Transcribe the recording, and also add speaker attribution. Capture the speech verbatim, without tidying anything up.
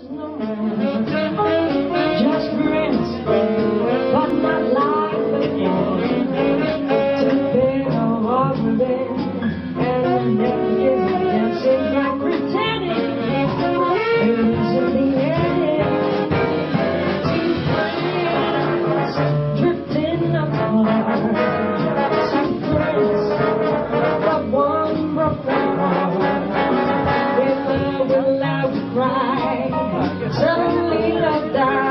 Speaker 1: no more, just friends, but not like again. Took care of all the men, and I never give a dancing like pretending it isn't the end. Two friends drifting apart, two friends, but one broke their heart. Will I, will I cry? Suddenly love died.